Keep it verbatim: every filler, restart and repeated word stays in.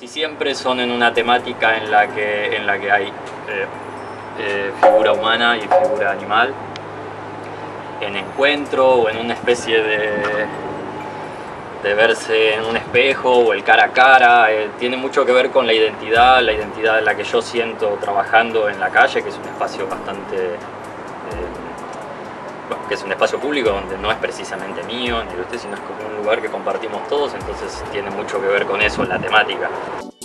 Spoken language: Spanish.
casi siempre son en una temática en la que, en la que hay eh, eh, figura humana y figura animal en encuentro o en una especie de, de verse en un espejo o el cara a cara. Eh, tiene mucho que ver con la identidad, la identidad en la que yo siento trabajando en la calle, que es un espacio bastante... Eh, bueno, que es un espacio público donde no es precisamente mío ni de usted, sino es como un lugar que compartimos todos, entonces tiene mucho que ver con eso, la temática.